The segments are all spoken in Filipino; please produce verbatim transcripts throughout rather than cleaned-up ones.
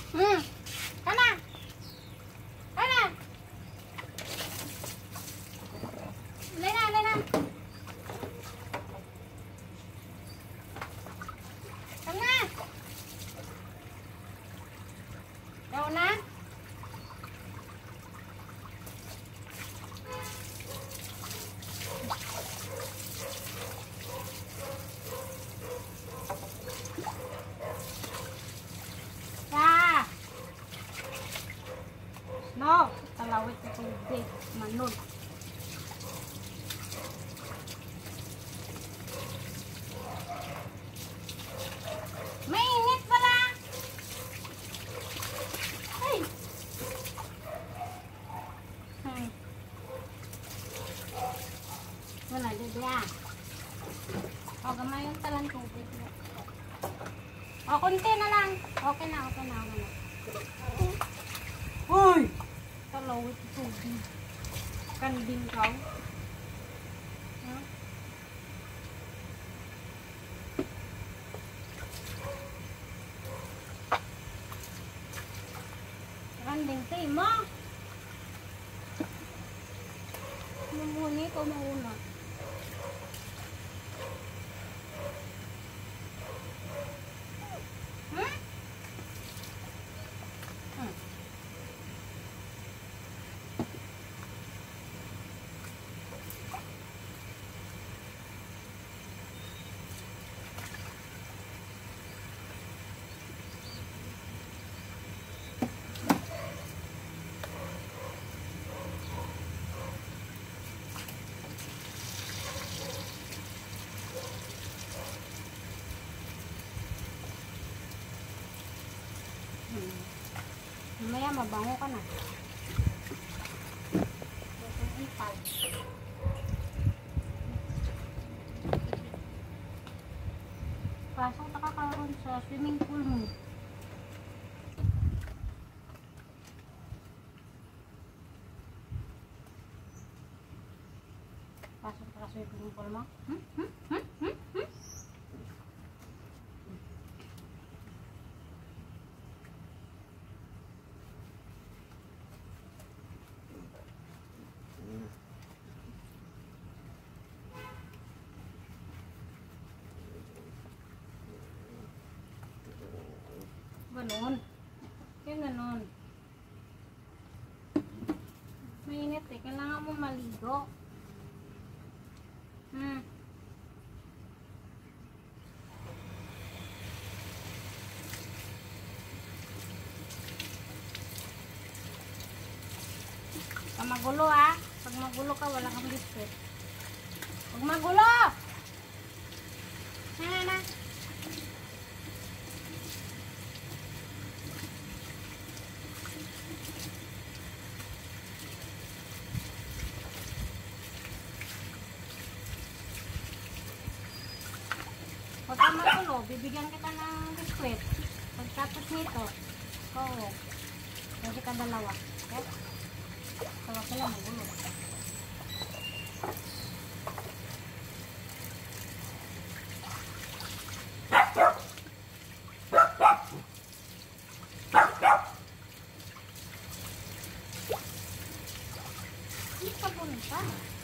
Hmm. Kana. Kana. Lena, Lena. Kana. Daw na. No, talawit sa tubig, manod. Mainit pala. Ay. Hmm. Wala, dito yan. O, gamay yung talang tubig. O, konti na lang. Okay na, okay na, okay na. Uy! Talawit sa tubig. Kanding ka. Huh? Kanding tayo mo. Mamuni ko mauna. Hmm? Hmm. Mamaya mabango ka na. Bukong ipal. Pasok ka karon sa swimming pool mo. Pasok ka sa swimming pool mo. Hmm? Hmm? Hmm? Hmm? Hmm? Ganon. Kaya ganon. Mainit eh. Kailangan mo maligo. Hmm. Pag magulo ah. Pag magulo ka, wala kang biscuit. Pag magulo! Na na na. Pag ka magulo, bibigyan kita ng biskuit. Pagkatapos nito, oo. Kasi ka dalawa. Okay? Tawa sila magulo. Hindi ka punta.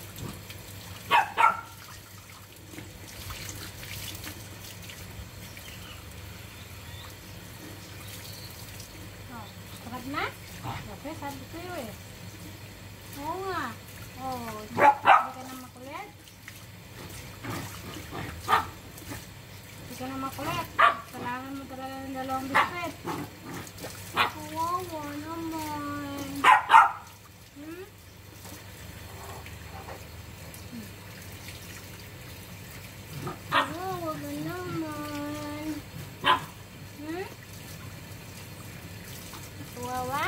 Sarap na? Okay, sabi ko yun eh. Oo nga. Oo. Hindi ka na makulit. Hindi ka na makulit. Kailangan mo talaga ng dalawang biskuit. Kawawa naman. Hmm? Kawawa ka naman. Hmm? Kawawa?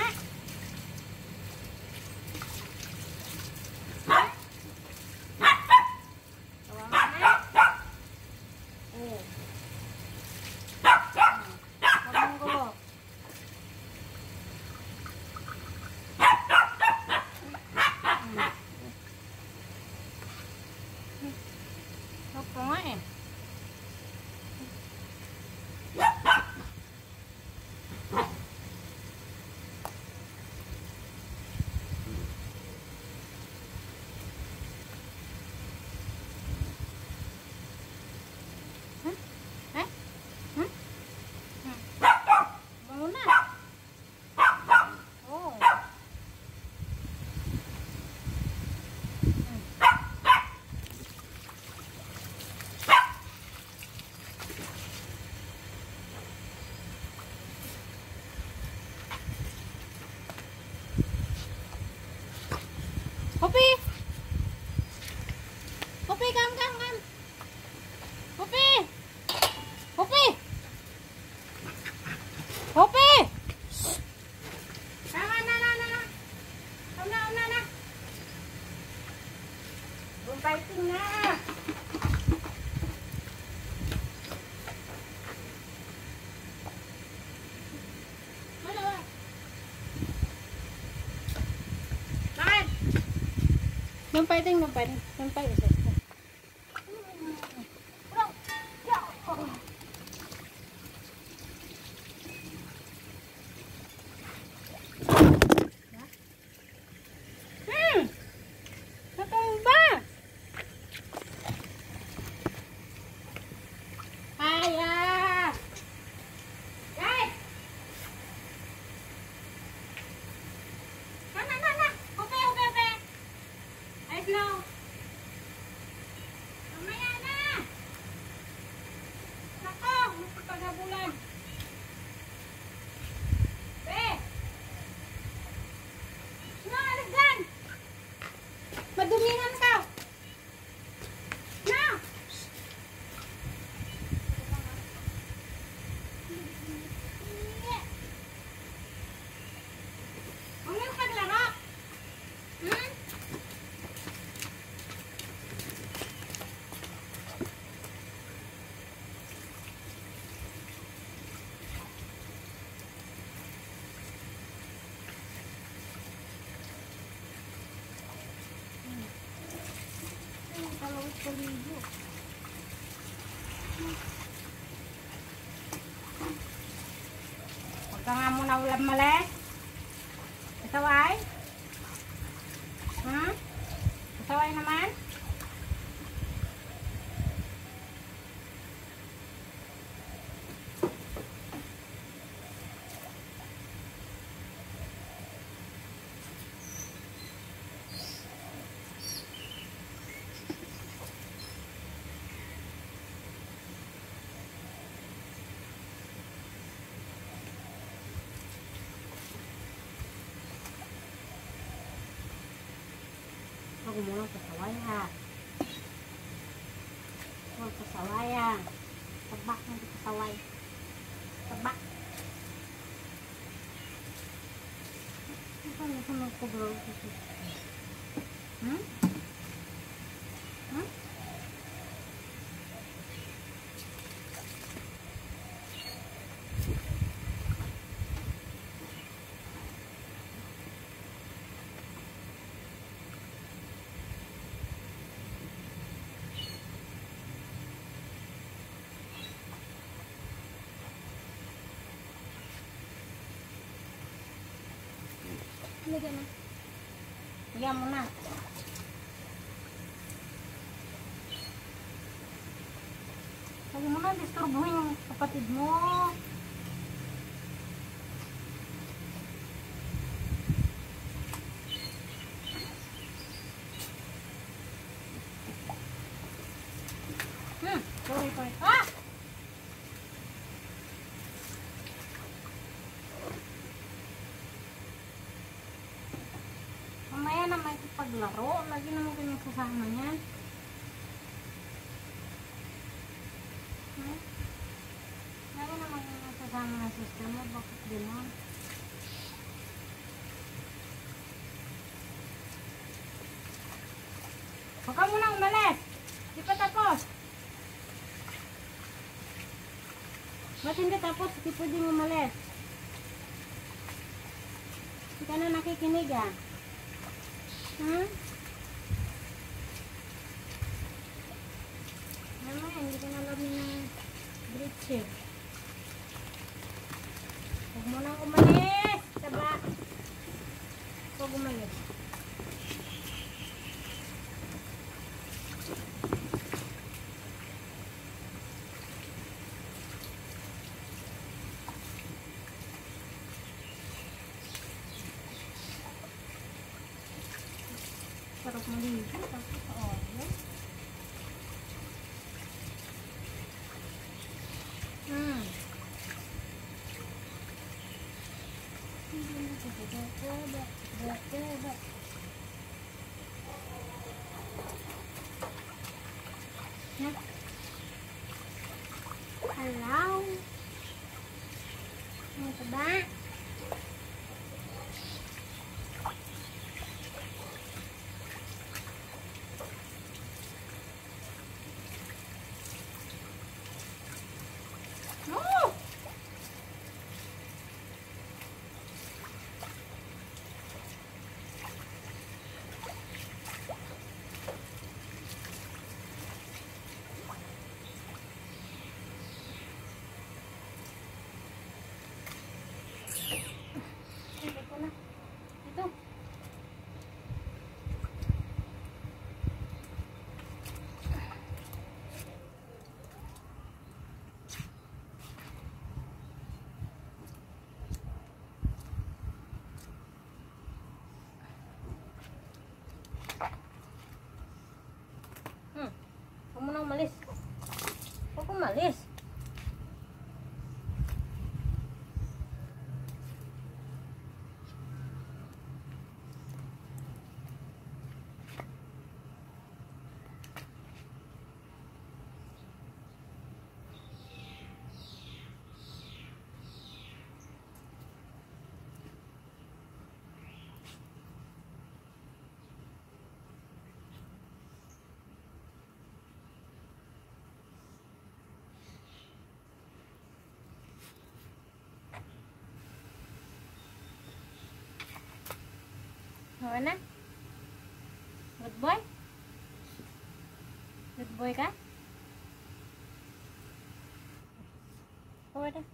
Opo nga eh. Lumpay ting, lumpay ting. Lumpay isa isa. Hmm! Natumba! Aya! Guys! Na, na, na, na! Okay, okay, okay. Ayos na. Mamaya na! Nako! Magpapagabulan. Eh! No, alagdan! Madumingan ka! No! Huwag mo paglaro! Hmm? Kalawit paligo. Huwag ka nga muna ulam malis. Kasaway? Hmm? Kasaway naman? Huwag mo lang kasaway ha. Huwag kasaway ha. Tabak na di kasaway. Tabak. Ito na ito magpaglaw kasi. Hmm? Hmm? Lagyan na. Lagyan mo na. Lagyan mo na, disturbuhin yung kapatid mo. Hmm, sorry, sorry. Ah! Mamaya na may paglaro. Lagi naman kayo kasama niyan. Hmm? Lagi naman kayo kasama ng sister mo. Bakit gano'n? Huwag ka muna umalis. Di pa tapos. Ba't hindi tapos? Di pwedeng umalis. Hindi ka na nakikinig ah. Hmm? Naman, hindi ko nalamin ng bridge. Huwag mo nang umalis. Taba. Huwag umalis. Sarap maligo. Tapos sa oil. Hmm. Hello. Ano ka ba? Okay na? Good boy? Good boy ka? Okay na.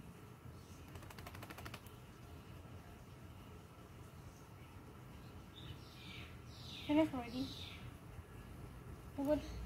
Finish already. Good.